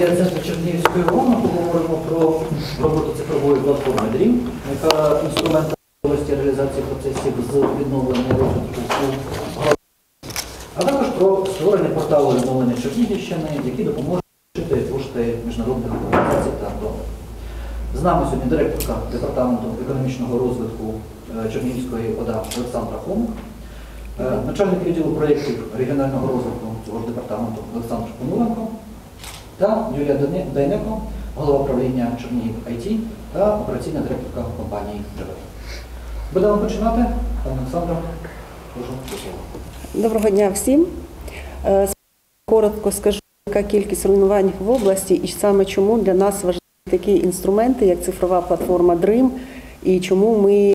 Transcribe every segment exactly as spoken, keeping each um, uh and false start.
медіа центру Чернігівської ООН ми поговоримо про роботу цифрової платформи дрім, яка інструмент можливості реалізації процесів з відновлення розвитку, а також про створення порталу відновлення Чернігівщини, які допоможуть вчити кошти міжнародних організацій та донорів. З нами сьогодні директорка департаменту економічного розвитку Чернігівської ОДА Олександра Хомик, начальник відділу проєктів регіонального розвитку цього ж департаменту Олександр Пономаренко та Юлія Дейнеко, голова правління Чернігів ай ті та операційна директорка компанії «Джевель». Будемо починати. Пане Олександре, прошу до слова. Доброго дня всім. Коротко скажу, яка кількість руйнувань в області і саме чому для нас важливі такі інструменти, як цифрова платформа дрім, і чому ми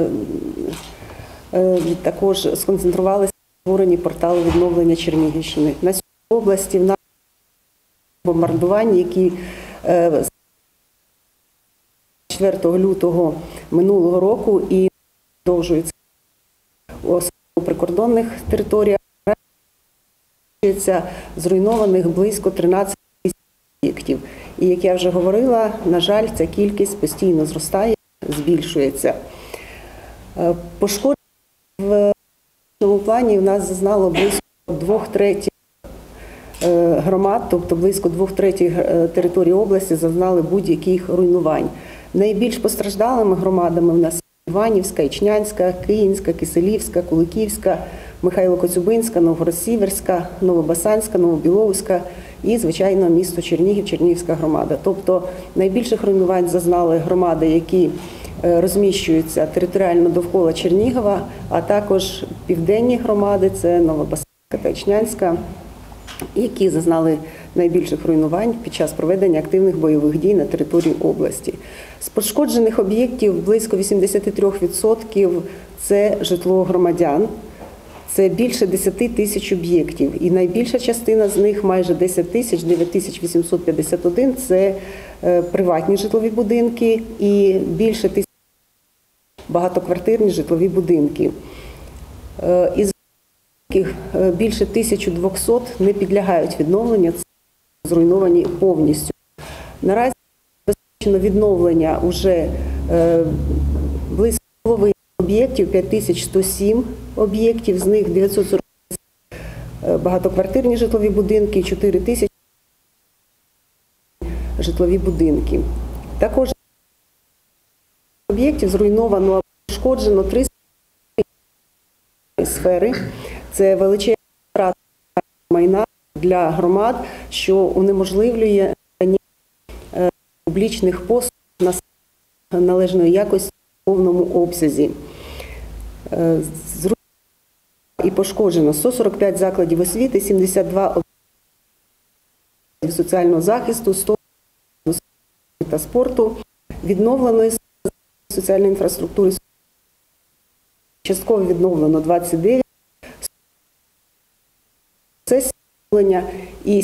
також сконцентрувалися на створенні порталу відновлення Чернігівщини. На сьогодні в області в нас бомбардування, які четвертого лютого минулого року і продовжуються у прикордонних територіях, зруйнованих близько тринадцяти тисяч об'єктів. І, як я вже говорила, на жаль, ця кількість постійно зростає, збільшується. Пошкоджень в цьому плані в нас зазнало близько двох третіх громад, тобто близько двох третіх території області зазнали будь-яких руйнувань. Найбільш постраждалими громадами в нас Іванівська, Ічнянська, Київська, Киселівська, Куликівська, Михайло-Коцюбинська, Новгород-Сіверська, Новобасанська, Новобіловська і, звичайно, місто Чернігів, Чернігівська громада. Тобто найбільших руйнувань зазнали громади, які розміщуються територіально довкола Чернігова, а також південні громади, це Новобасанська та Ічнянська, які зазнали найбільших руйнувань під час проведення активних бойових дій на території області. З пошкоджених об'єктів близько вісімдесят три відсотки це житло громадян, це більше десять тисяч об'єктів. І найбільша частина з них, майже десять тисяч, дев'ять тисяч вісімсот п'ятдесят один, це приватні житлові будинки і більше тисяч багатоквартирні житлові будинки. Із яких більше тисяча двісті не підлягають відновленню, зруйновані повністю. Наразі забезпечено відновлення вже близько половини об'єктів, п'ять тисяч сто сім об'єктів, з них дев'ятсот сорок багатоквартирні житлові будинки, чотири тисячі житлові будинки. Також об'єктів зруйновано або пошкоджено три сфери. Це величезна втрата майна для громад, що унеможливлює надання публічних послуг належної якості в повному обсязі. Зруйновано і пошкоджено сто сорок п'ять закладів освіти, сімдесят два об'єкти соціального захисту, сто та спорту, відновлено соціальної інфраструктури, частково відновлено двадцять дев'ять, процесі відновлення і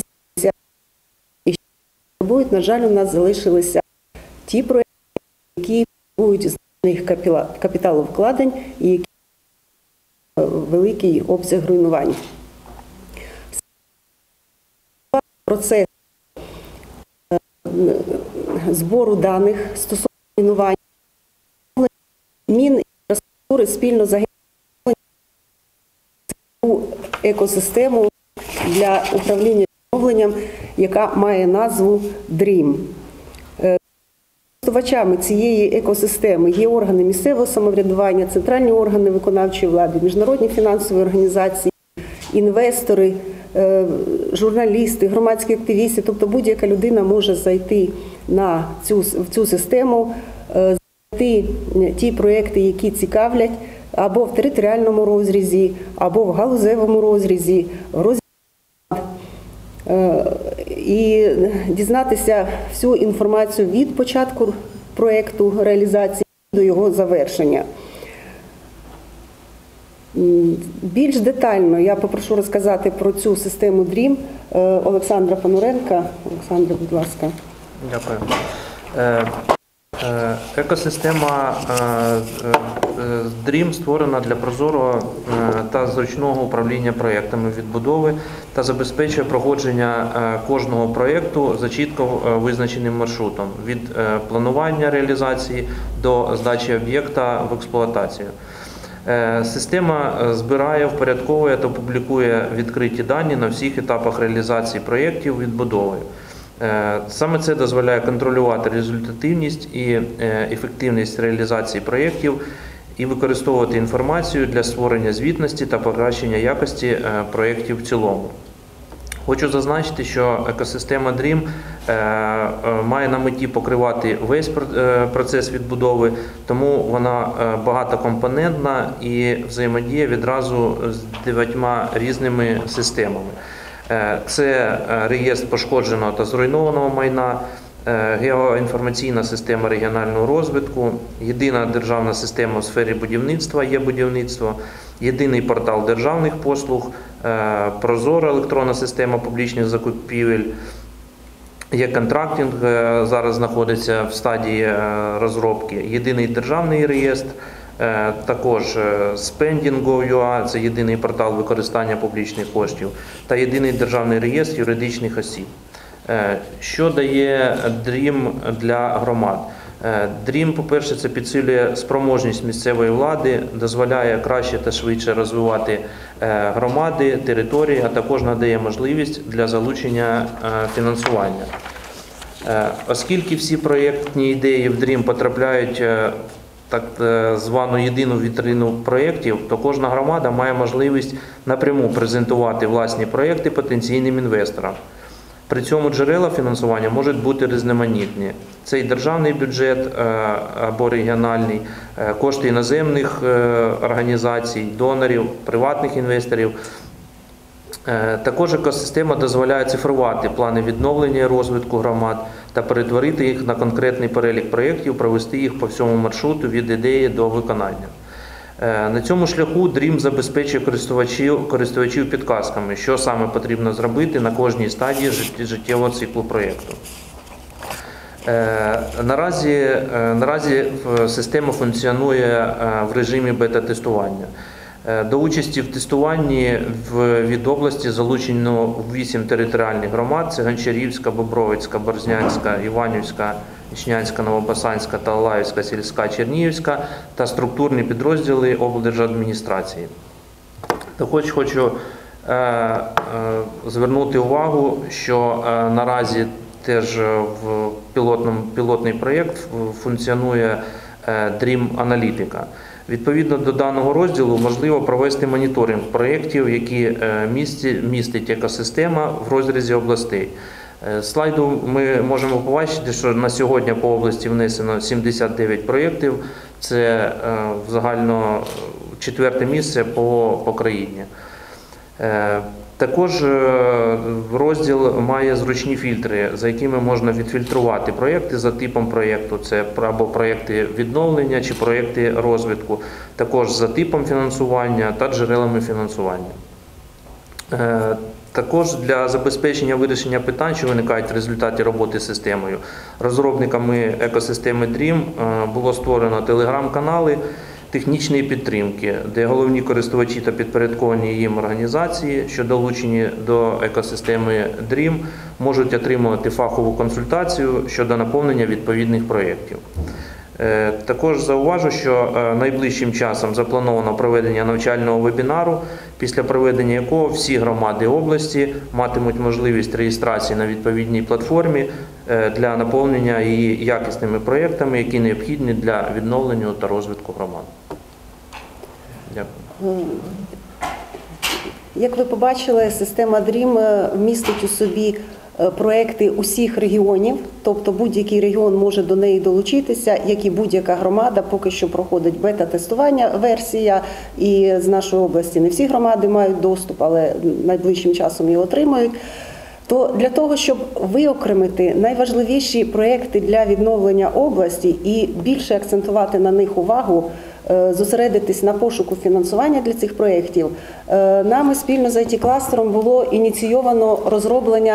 будуть, на жаль, у нас залишилися ті проекти, які потребують значних капіталовкладень і які великий обсяг руйнувань. Процес збору даних стосовно руйнувань, Мінінфраструктури спільно загинули екосистему для управління відновленням, яка має назву дрім. Користувачами цієї екосистеми є органи місцевого самоврядування, центральні органи виконавчої влади, міжнародні фінансові організації, інвестори, журналісти, громадські активісти. Тобто будь-яка людина може зайти на цю, в цю систему, знайти ті проекти, які цікавлять, або в територіальному розрізі, або в галузевому розрізі, розрізі, і дізнатися всю інформацію від початку проєкту реалізації до його завершення. Більш детально я попрошу розказати про цю систему дрім Олександра Пономаренка. Олександра, будь ласка. Дякую. Е, Екосистема дрім створена для прозорого е, та зручного управління проєктами відбудови та забезпечує проходження е, кожного проєкту за чітко е, визначеним маршрутом від е, планування реалізації до здачі об'єкта в експлуатацію. Е, Система збирає, впорядковує та публікує відкриті дані на всіх етапах реалізації проєктів відбудови. Саме це дозволяє контролювати результативність і ефективність реалізації проєктів і використовувати інформацію для створення звітності та покращення якості проєктів в цілому. Хочу зазначити, що екосистема дрім має на меті покривати весь процес відбудови, тому вона багатокомпонентна і взаємодіє відразу з дев'ятьма різними системами. Це реєстр пошкодженого та зруйнованого майна, геоінформаційна система регіонального розвитку, єдина державна система в сфері будівництва є будівництво, єдиний портал державних послуг, прозора електронна система публічних закупівель, є контрактинг, зараз знаходиться в стадії розробки, єдиний державний реєстр, також Spending точка гов точка ю а – це єдиний портал використання публічних коштів, та єдиний державний реєстр юридичних осіб. Що дає дрім для громад? дрім, по-перше, це підсилює спроможність місцевої влади, дозволяє краще та швидше розвивати громади, території, а також надає можливість для залучення фінансування. Оскільки всі проєктні ідеї в дрім потрапляють так звану єдину вітрину проєктів, то кожна громада має можливість напряму презентувати власні проєкти потенційним інвесторам. При цьому джерела фінансування можуть бути різноманітні. Це і державний бюджет або регіональний, кошти іноземних організацій, донорів, приватних інвесторів. Також екосистема дозволяє цифрувати плани відновлення і розвитку громад та перетворити їх на конкретний перелік проєктів, провести їх по всьому маршруту від ідеї до виконання. На цьому шляху дрім забезпечує користувачів, користувачів підказками, що саме потрібно зробити на кожній стадії життєвого циклу проєкту. Наразі, наразі система функціонує в режимі бета-тестування. До участі в тестуванні від області залучено вісім територіальних громад – це Гончарівська, Бобровицька, Борзнянська, Іванівська, Ічнянська, Новопасанська та Алаївська, сільська, Чернігівська та структурні підрозділи облдержадміністрації. Також хочу е, е, звернути увагу, що е, наразі теж в пілотному, пілотний проєкт функціонує е, дрім Аналітика. Відповідно до даного розділу можливо провести моніторинг проєктів, які містить екосистема в розрізі областей. З слайду ми можемо побачити, що на сьогодні по області внесено сімдесят дев'ять проєктів, це в загально четверте місце по, по країні. Також розділ має зручні фільтри, за якими можна відфільтрувати проєкти за типом проєкту. Це або проєкти відновлення чи проєкти розвитку, також за типом фінансування та джерелами фінансування. Також для забезпечення вирішення питань, що виникають в результаті роботи з системою, розробниками екосистеми дрім було створено телеграм-канали технічної підтримки, де головні користувачі та підпорядковані їм організації, що долучені до екосистеми дрім, можуть отримувати фахову консультацію щодо наповнення відповідних проєктів. Також зауважу, що найближчим часом заплановано проведення навчального вебінару, після проведення якого всі громади області матимуть можливість реєстрації на відповідній платформі для наповнення її якісними проєктами, які необхідні для відновлення та розвитку громад. Дякую. Як ви побачили, система дрім містить у собі проекти усіх регіонів, тобто будь-який регіон може до неї долучитися, як і будь-яка громада. Поки що проходить бета-тестування версія, і з нашої області не всі громади мають доступ, але найближчим часом її отримають. То для того, щоб виокремити найважливіші проекти для відновлення області і більше акцентувати на них увагу, зосередитись на пошуку фінансування для цих проєктів, нами спільно з ай ті-кластером було ініційовано розроблення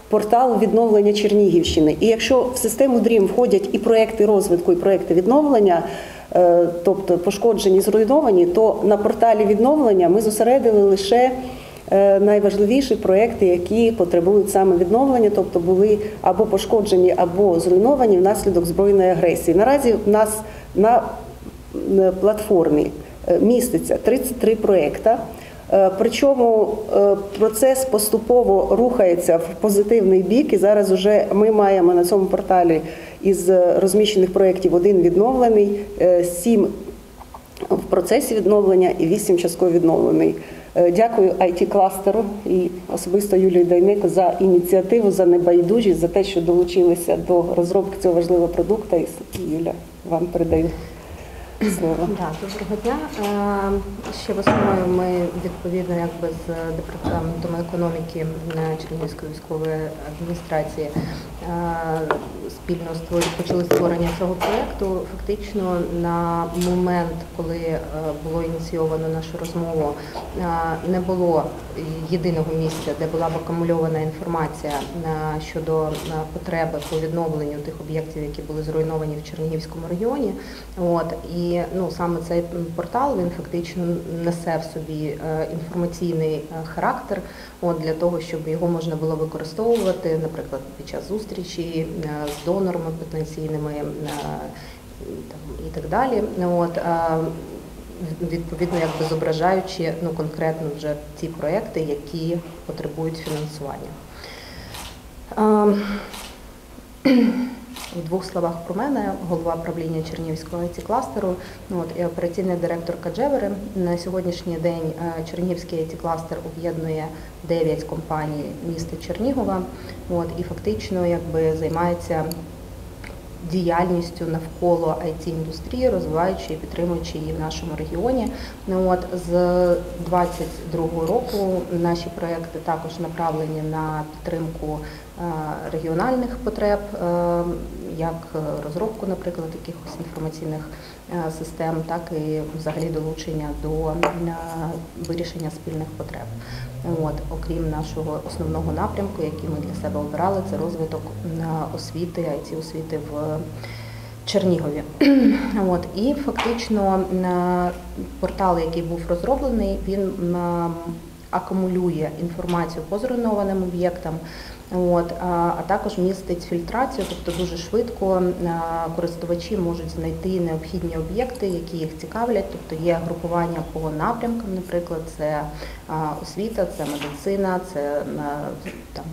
портал відновлення Чернігівщини. І якщо в систему дрім входять і проекти розвитку, і проекти відновлення, тобто пошкоджені, зруйновані, то на порталі відновлення ми зосередили лише найважливіші проекти, які потребують саме відновлення, тобто були або пошкоджені, або зруйновані внаслідок збройної агресії. Наразі в нас на платформі міститься тридцять три проекти, причому процес поступово рухається в позитивний бік, і зараз вже ми маємо на цьому порталі із розміщених проєктів один відновлений, сім в процесі відновлення і вісім частково відновлений. Дякую ай ті-кластеру і особисто Юлії Дайнеко за ініціативу, за небайдужість, за те, що долучилися до розробки цього важливого продукту. І, Юля, вам передаю слово. Да, доброго дня. Ще весною ми відповідно якби з департаментом економіки Чернігівської військової адміністрації спільно почали створення цього проєкту. Фактично на момент, коли було ініційовано нашу розмову, не було єдиного місця, де була б акумульована інформація щодо потреби по відновленню тих об'єктів, які були зруйновані в Чернігівському регіоні. От, і ну, саме цей портал, він фактично несе в собі інформаційний характер, от, для того, щоб його можна було використовувати, наприклад, під час зустрічі з донорами потенційними і так далі. От, відповідно, якби зображаючи ну, конкретно вже ті проекти, які потребують фінансування. В двох словах про мене, голова правління Чернігівського ай ті-кластеру, ну, от, і операційний директор Каджевери. На сьогоднішній день Чернігівський ай ті-кластер об'єднує дев'ять компаній міста Чернігова, от, і фактично якби займається діяльністю навколо ай ті-індустрії, розвиваючи і підтримуючи її в нашому регіоні. Ну, от, з двадцять другого року наші проекти також направлені на підтримку регіональних потреб, як розробку, наприклад, якихось інформаційних систем, так і взагалі долучення до вирішення спільних потреб. От, окрім нашого основного напрямку, який ми для себе обирали, це розвиток освіти, ай ті-освіти в Чернігові. От, і фактично портал, який був розроблений, він акумулює інформацію по зруйнованим об'єктам, от, а також містить фільтрацію, тобто дуже швидко користувачі можуть знайти необхідні об'єкти, які їх цікавлять, тобто є групування по напрямкам, наприклад, це освіта, це медицина, це там,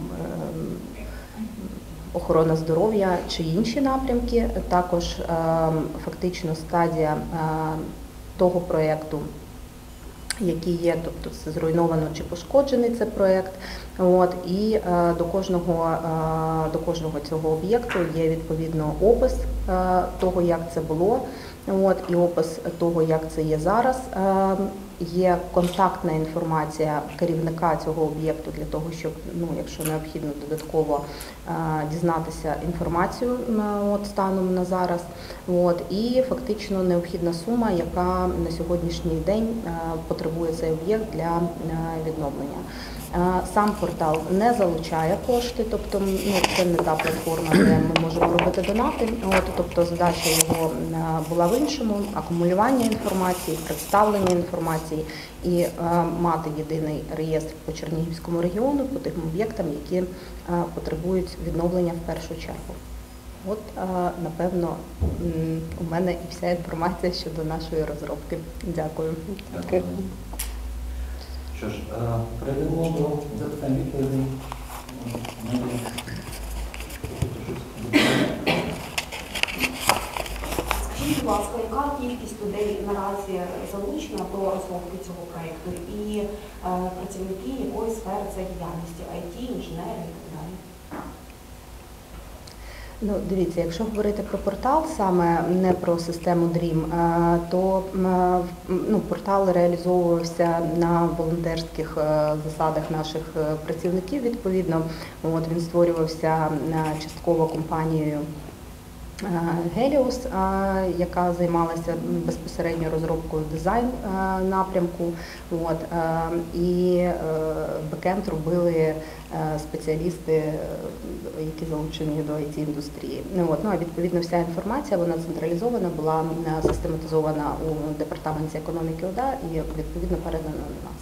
охорона здоров'я чи інші напрямки. Також фактично стадія того проєкту, які є, тобто це зруйновано чи пошкоджений це проєкт. От, і е, до кожного, е, до кожного цього об'єкту є відповідно опис е, того, як це було, от, і опис того, як це є зараз. Е, є контактна інформація керівника цього об'єкту для того, щоб, ну, якщо необхідно, додатково е, дізнатися інформацію от, станом на зараз. От, і фактично необхідна сума, яка на сьогоднішній день е, потребує цей об'єкт для е, відновлення. Сам портал не залучає кошти, тобто ну, це не та платформа, де ми можемо робити донати. От, тобто задача його була в іншому – акумулювання інформації, представлення інформації і е, мати єдиний реєстр по Чернігівському регіону, по тим об'єктам, які е, потребують відновлення в першу чергу. От, е, напевно, у мене і вся інформація щодо нашої розробки. Дякую. Дякую. Що ж, перейдемо до запитань відповідей. Скажіть, будь ласка, яка кількість людей наразі залучена до розробки цього проєкту і е, працівники якої сфери це діяльності, ай ті, інженери і так далі? Ну, дивіться, якщо говорити про портал, саме не про систему дрім, то ну, портал реалізовувався на волонтерських засадах наших працівників, відповідно. От, він створювався частково компанією Геліус, яка займалася безпосередньо розробкою дизайн напрямку. От, і бекенд робили спеціалісти, які залучені до ай ті-індустрії. От, ну, а відповідно вся інформація, вона централізована, була систематизована у департаменті економіки ОДА і відповідно передана на нас.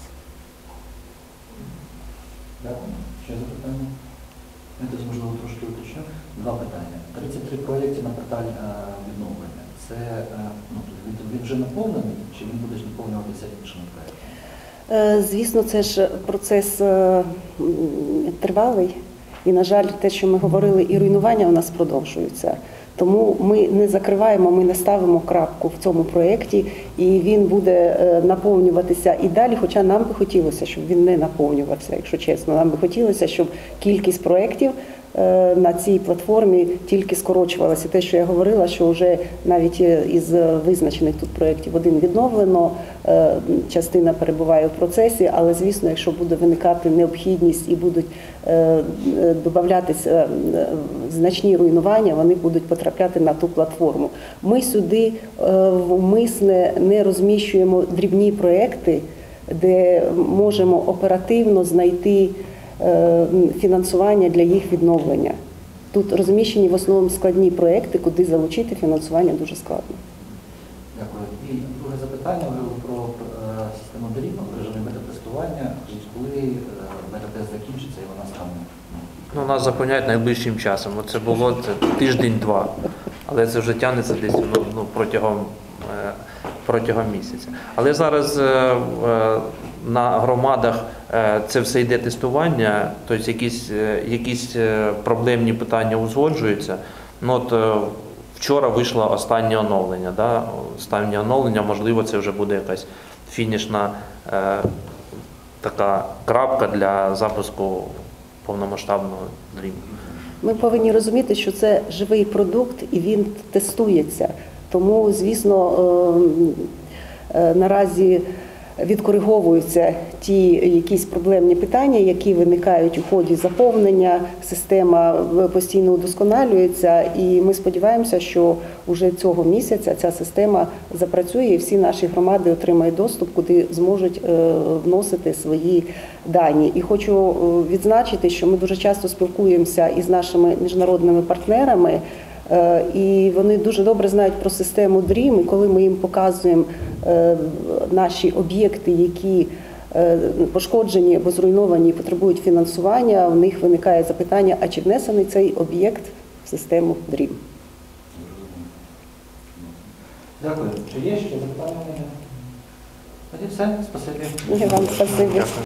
Дякую. Ще запитання? Я тут, можливо, трошки уточню. Два питання. тридцять три проєкти на порталі е, відновлення. Це е, ну, він, він вже наповнений, чи він буде наповнюватися іншими проєктами? Е, Звісно, це ж процес е, м, тривалий. І, на жаль, те, що ми говорили, і руйнування у нас продовжуються. Тому ми не закриваємо, ми не ставимо крапку в цьому проєкті, і він буде е, наповнюватися і далі, хоча нам би хотілося, щоб він не наповнювався, якщо чесно. Нам би хотілося, щоб кількість проєктів е, на цій платформі тільки скорочувалася. Те, що я говорила, що вже навіть із визначених тут проєктів один відновлено, е, частина перебуває в процесі, але, звісно, якщо буде виникати необхідність і будуть е, додатися е, значні руйнування, вони будуть потрапляти на ту платформу. Ми сюди е, вмисне не розміщуємо дрібні проєкти, де можемо оперативно знайти е, фінансування для їх відновлення. Тут розміщені в основному складні проєкти, куди залучити фінансування дуже складно. Дякую. І друге запитання про е, систему дріб, режимі бета-тестування. Коли е, бета-тест закінчиться і вона стане? Ну, нас запевняють найближчим часом. Це було це тиждень-два, але це вже тягнеться десь ну, ну, протягом, е, протягом місяця. Але зараз е, е, на громадах е, це все йде тестування, тобто якісь, е, якісь е, проблемні питання узгоджуються. Ну, от, е, вчора вийшло останнє оновлення. Да? Останнє оновлення, можливо, це вже буде якась фінішна е, така крапка для запуску повномасштабного дрім. Ми повинні розуміти, що це живий продукт і він тестується. Тому, звісно, наразі відкориговуються ті якісь проблемні питання, які виникають у ході заповнення, система постійно удосконалюється, і ми сподіваємося, що вже цього місяця ця система запрацює і всі наші громади отримають доступ, куди зможуть вносити свої дані. І хочу відзначити, що ми дуже часто спілкуємося із нашими міжнародними партнерами, і вони дуже добре знають про систему дрім, і коли ми їм показуємо наші об'єкти, які пошкоджені або зруйновані і потребують фінансування, у них виникає запитання, а чи внесений цей об'єкт в систему дрім. Дякую. Чи є ще запитання? Тоді все. Спасибі. Вам спасибі.